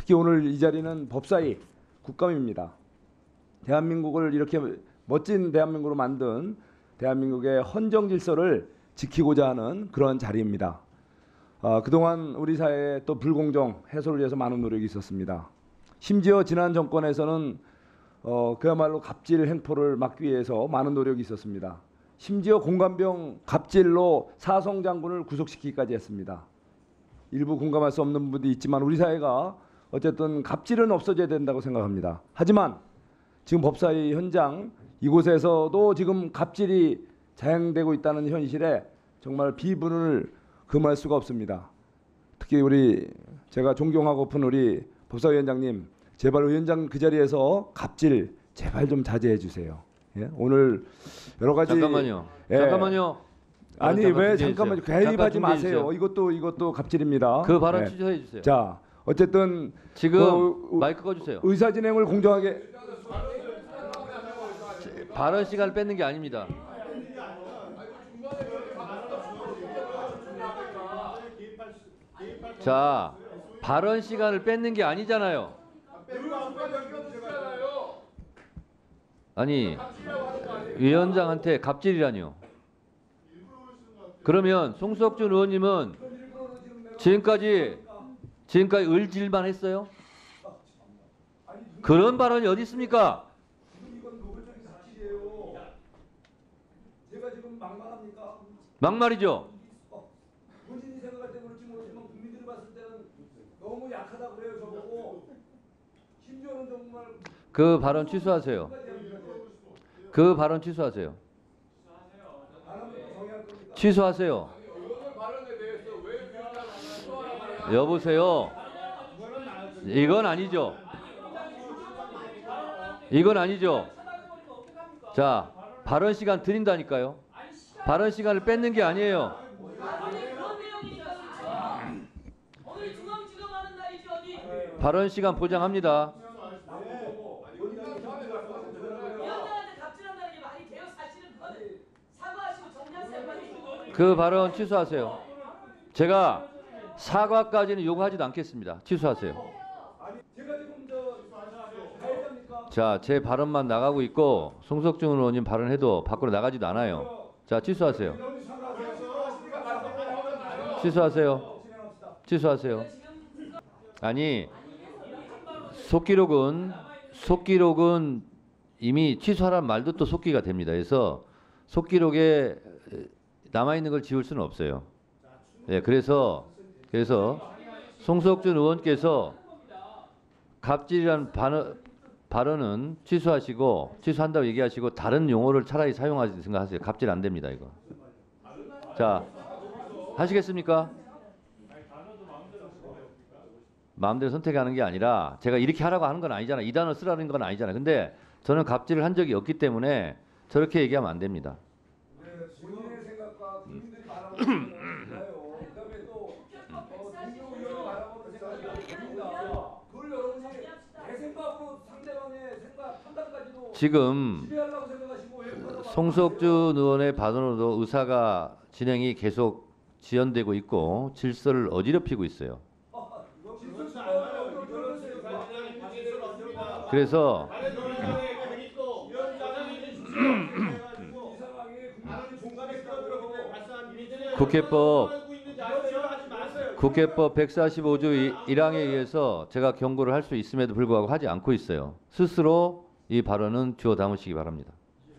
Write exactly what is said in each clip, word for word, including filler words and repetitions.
특히 오늘 이 자리는 법사위 국감입니다. 대한민국을 이렇게 멋진 대한민국으로 만든 대한민국의 헌정 질서를 지키고자 하는 그런 자리입니다. 어, 그동안 우리 사회에 또 불공정 해소를 위해서 많은 노력이 있었습니다. 심지어 지난 정권에서는 어, 그야말로 갑질 행포를 막기 위해서 많은 노력이 있었습니다. 심지어 공관병 갑질로 사성 장군을 구속시키기까지 했습니다. 일부 공감할 수 없는 부분도 있지만 우리 사회가 어쨌든 갑질은 없어져야 된다고 생각합니다. 하지만 지금 법사위 현장 이곳에서도 지금 갑질이 자행되고 있다는 현실에 정말 비분을 금할 수가 없습니다. 특히 우리 제가 존경하고픈 우리 법사위원장님, 제발 위원장 그 자리에서 갑질 제발 좀 자제해 주세요. 예? 오늘 여러 가지 잠깐만요. 예. 잠깐만요. 아니 잠깐 왜 준비해 잠깐만요. 주세요. 개입하지 잠깐 준비해 마세요. 주세요. 이것도 이것도 갑질입니다. 그 발언 예. 취소해 주세요. 자, 어쨌든 지금 그, 마이크 꺼주세요. 의사 진행을 공정하게 발언 시간을 뺏는 게 아닙니다. 자, 발언 시간을 뺏는 게 아니잖아요. 아니, 위원장한테 갑질이라니요. 그러면 송석준 의원님은 지금까지 지금까지 을질만 했어요? 그런 발언이 어디 있습니까? 막말이죠. 본인이 생각할 때 그렇지 모르지만 국민들이 봤을 때는 너무 약하다 그래요 저보고. 심지어는 정말 그 발언 취소하세요. 그 발언 취소하세요. 취소하세요. 여보세요. 이건 아니죠. 이건 아니죠. 자, 발언 시간 드린다니까요. 발언 시간을 뺏는 게 아니에요. 발언 시간 보장합니다. 그 발언 취소하세요. 제가 사과까지는 요구하지도 않겠습니다. 취소하세요. 자, 제 발언만 나가고 있고 송석준 의원님 발언해도 밖으로 나가지도 않아요. 자, 취소하세요. 취소하세요. 취소하세요. 아니, 속기록은 속기록은 이미 취소하란 말도 또 속기가 됩니다. 그래서 속기록에 남아 있는 걸 지울 수는 없어요. 네, 그래서 그래서 송석준 의원께서 갑질이라는 발언, 발언은 취소하시고 취소한다고 얘기하시고 다른 용어를 차라리 사용하시 생각하세요. 갑질 안 됩니다, 이거. 자, 하시겠습니까? 마음대로 선택하는 게 아니라 제가 이렇게 하라고 하는 건 아니잖아. 이 단어 쓰라는 건 아니잖아. 근데 저는 갑질을 한 적이 없기 때문에 저렇게 얘기하면 안 됩니다. 본인의 생각과 국민들이 말하는 거잖아요. 그다음에 또 김경호 의원이 말하는 생각이 됩니다. 그걸 여러분이 내 생각으로 상대방의 생각 판단까지도 지금 지배하려고 생각하시고 왜 그러나 송석준 의원의 발언으로도 의사가 진행이 계속 지연되고 있고 질서를 어지럽히고 있어요. 그래서 국회법 국회법 백사십오 조 일 항에 의해서 제가 경고를 할 수 있음에도 불구하고 하지 않고 있어요. 스스로 이 발언은 주워 담으시기 바랍니다.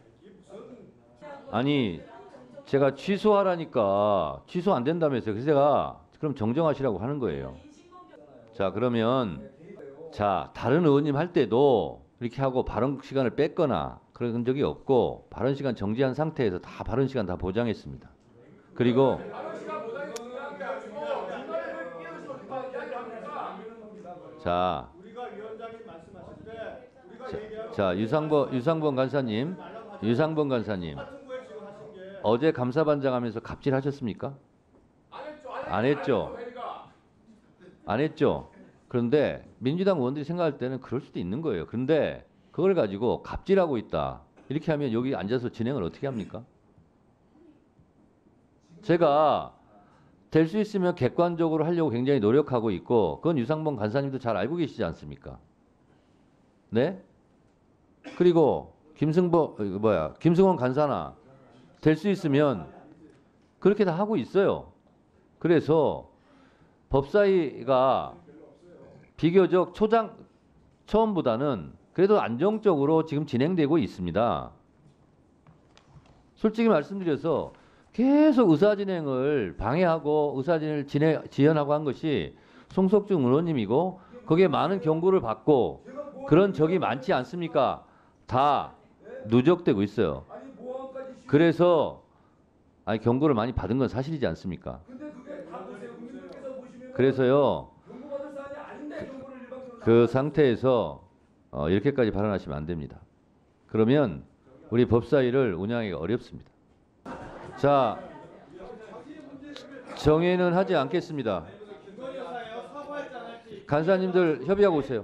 아니, 제가 취소하라니까 취소 안 된다면서요. 그래서 제가 그럼 정정하시라고 하는 거예요. 자, 그러면 자, 다른 의원님 할 때도 이렇게 하고 발언 시간을 뺐거나 그런 적이 없고 발언 시간 정지한 상태에서 다 발언 시간 다 보장했습니다. 그리고 자, 자, 자 유상범 유상범 간사님, 유상범 간사님, 어제 감사반장하면서 갑질하셨습니까? 안 했죠. 안 했죠. 그런데 민주당 의원들이 생각할 때는 그럴 수도 있는 거예요. 그런데 그걸 가지고 갑질하고 있다. 이렇게 하면 여기 앉아서 진행을 어떻게 합니까? 제가 될 수 있으면 객관적으로 하려고 굉장히 노력하고 있고 그건 유상범 간사님도 잘 알고 계시지 않습니까? 네? 그리고 김승보 이거 뭐야 김승원 간사나 될 수 있으면 그렇게 다 하고 있어요. 그래서 법사위가 비교적 초장 처음보다는 그래도 안정적으로 지금 진행되고 있습니다. 솔직히 말씀드려서 계속 의사진행을 방해하고 의사진행을 진행, 지연하고 한 것이 송석준 의원님이고 거기에 많은 경고를 받고 그런 적이 많지 않습니까? 다 누적되고 있어요. 그래서 아니 경고를 많이 받은 건 사실이지 않습니까? 그래서요 그 상태에서 어, 이렇게까지 발언하시면 안 됩니다. 그러면 우리 법사위를 운영하기가 어렵습니다. 자, 정회는 하지 않겠습니다. 간사님들 협의하고 오세요.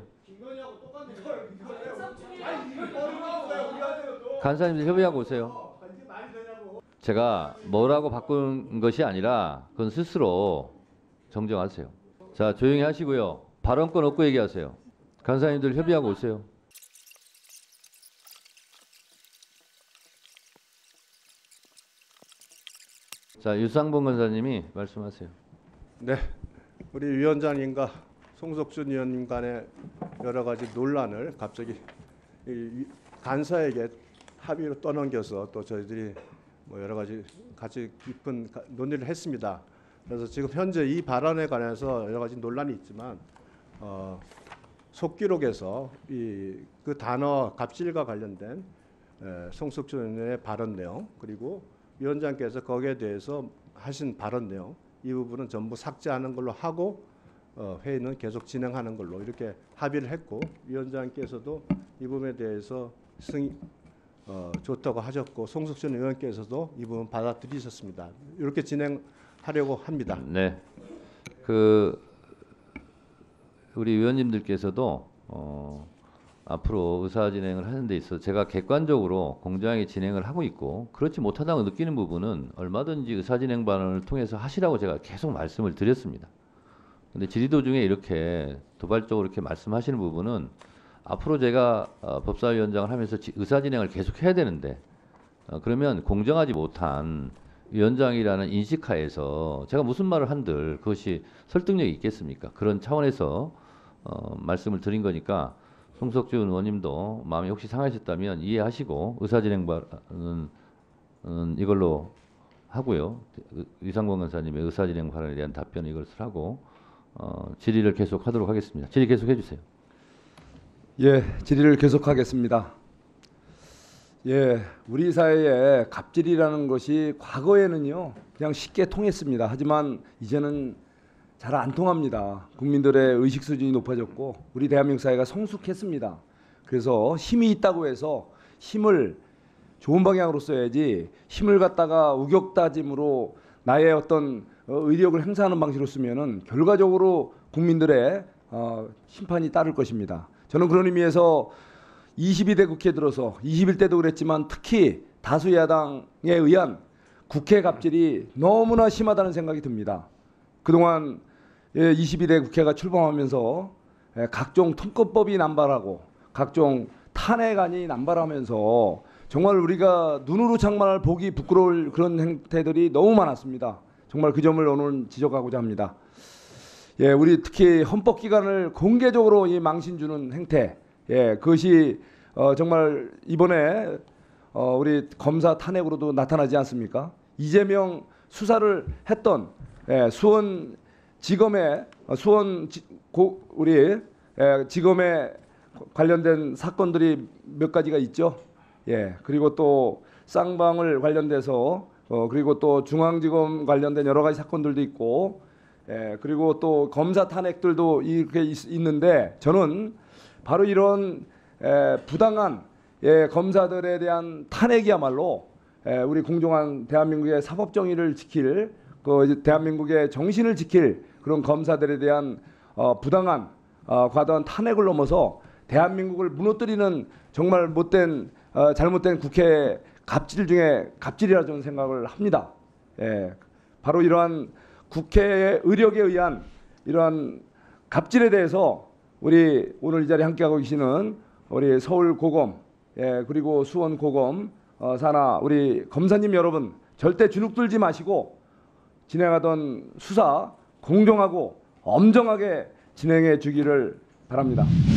간사님들 협의하고 오세요. 제가 뭐라고 바꾼 것이 아니라 그건 스스로 정정하세요. 자, 조용히 하시고요. 발언권 없고 얘기하세요. 간사님들 협의하고 오세요. 자, 유상범 간사님이 말씀하세요. 네, 우리 위원장님과 송석준 의원님 간의 여러 가지 논란을 갑자기 이 간사에게 합의로 떠넘겨서 또 저희들이 뭐 여러 가지 같이 깊은 논의를 했습니다. 그래서 지금 현재 이 발언에 관해서 여러 가지 논란이 있지만 어, 속기록에서 이 그 단어 갑질과 관련된 에, 송석준 의원의 발언 내용 그리고 위원장께서 거기에 대해서 하신 발언 내용 이 부분은 전부 삭제하는 걸로 하고 어, 회의는 계속 진행하는 걸로 이렇게 합의를 했고 위원장께서도 이 부분에 대해서 승인 어, 좋다고 하셨고 송석준 의원께서도 이 부분 받아들이셨습니다. 이렇게 진행하려고 합니다. 네, 그 우리 위원님들께서도 어, 앞으로 의사 진행을 하는 데 있어서 제가 객관적으로 공정하게 진행을 하고 있고 그렇지 못하다고 느끼는 부분은 얼마든지 의사 진행 발언을 통해서 하시라고 제가 계속 말씀을 드렸습니다. 근데 질의도 중에 이렇게 도발적으로 이렇게 말씀하시는 부분은 앞으로 제가 어, 법사위원장을 하면서 지, 의사 진행을 계속 해야 되는데 어, 그러면 공정하지 못한 위원장이라는 인식하에서 제가 무슨 말을 한들 그것이 설득력이 있겠습니까? 그런 차원에서 어, 말씀을 드린 거니까 송석준 의원님도 마음이 혹시 상하셨다면 이해하시고 의사진행 발언은 음, 이걸로 하고요. 유상범 간사님의 의사진행 발언에 대한 답변 이것을 하고 어, 질의를 계속하도록 하겠습니다. 질의 계속해 주세요. 예, 질의를 계속하겠습니다. 예, 우리 사회에 갑질이라는 것이 과거에는요 그냥 쉽게 통했습니다. 하지만 이제는 잘 안 통합니다. 국민들의 의식 수준이 높아졌고 우리 대한민국 사회가 성숙했습니다. 그래서 힘이 있다고 해서 힘을 좋은 방향으로 써야지 힘을 갖다가 우격다짐으로 나의 어떤 의력을 행사하는 방식으로 쓰면은 결과적으로 국민들의 어, 심판이 따를 것입니다. 저는 그런 의미에서 이십이 대 국회 들어서 이십일 대도 그랬지만 특히 다수 야당에 의한 국회 갑질이 너무나 심하다는 생각이 듭니다. 그동안 이십이 대 국회가 출범하면서 각종 특검법이 남발하고 각종 탄핵안이 남발하면서 정말 우리가 눈으로 장만할 보기 부끄러울 그런 행태들이 너무 많았습니다. 정말 그 점을 오늘 지적하고자 합니다. 예, 우리 특히 헌법기관을 공개적으로 이 망신 주는 행태, 예, 그것이 어, 정말 이번에 어, 우리 검사 탄핵으로도 나타나지 않습니까? 이재명 수사를 했던 예, 수원 지검의 어, 수원 지, 고, 우리 예, 지검에 관련된 사건들이 몇 가지가 있죠. 예, 그리고 또 쌍방을 관련돼서 어, 그리고 또 중앙지검 관련된 여러 가지 사건들도 있고, 예, 그리고 또 검사 탄핵들도 이렇게 있, 있는데 저는 바로 이런 에, 부당한 예, 검사들에 대한 탄핵이야말로 에, 우리 공정한 대한민국의 사법 정의를 지킬 그 대한민국의 정신을 지킬 그런 검사들에 대한 어, 부당한 어, 과도한 탄핵을 넘어서 대한민국을 무너뜨리는 정말 못된 어, 잘못된 국회 갑질 중에 갑질이라 저는 생각을 합니다. 예, 바로 이러한 국회의 의력에 의한 이러한 갑질에 대해서 우리 오늘 이 자리에 함께하고 계시는 우리 서울 고검, 예, 그리고 수원 고검 어, 산하 우리 검사님 여러분 절대 주눅들지 마시고 진행하던 수사 공정하고 엄정하게 진행해 주기를 바랍니다.